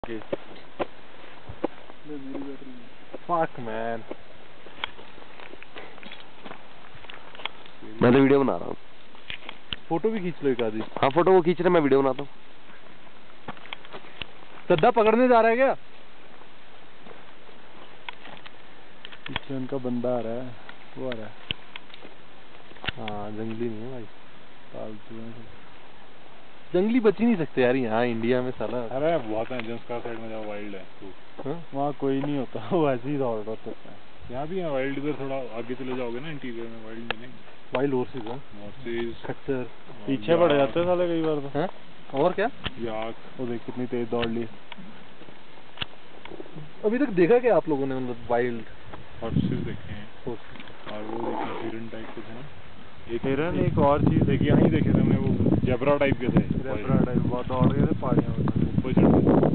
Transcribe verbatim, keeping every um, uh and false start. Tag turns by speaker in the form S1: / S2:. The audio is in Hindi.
S1: Fuck man.
S2: मैं तो वीडियो बना रहा हूँ।
S1: फोटो भी खींच लो एक आधी।
S2: हाँ फोटो वो खींच रहे, मैं वीडियो बनाता हूँ।
S1: गद्दा पकड़ने जा रहा है क्या? पीछे उनका बंदा आ रहा है, वो आ रहा है। हाँ जंगली नहीं है भाई, पालतू है सब। जंगली बच ही नहीं सकते यार यहाँ इंडिया में साला।
S3: अरे बहुत है, जंस्कार साइड में जाओ वाइल्ड है तो
S1: वहाँ कोई नहीं होता, वो ऐसे ही दौड़ रहा होता है।
S3: यहाँ भी है वाइल्ड, इधर थोड़ा आगे चले जाओगे ना इंटीरियर में वाइल्ड मिलेंगे।
S1: वाइल्ड हॉर्सेस है,
S3: हॉर्सेस
S1: खच्चर पीछे पड़ जाते हैं साले कई बार तो। हैं? और क्या?
S3: याक।
S1: वो देख कितनी तेज दौड़ ली। अभी तक देखा क्या आप लोगों ने मतलब वाइल्ड
S3: हॉर्सेस देखे हैं
S1: हॉर्सेस?
S3: और वो देखे हिरन टाइप के थे ना।
S1: एक हिरन, एक और चीज
S3: देखी, यहाँ ही देखे थे हमने, वो जेब्रा टाइप के थे।
S1: जेब्रा टाइप बहुत दौड़ गए थे पहाड़ियों में
S3: ऊपर चढ़ गए।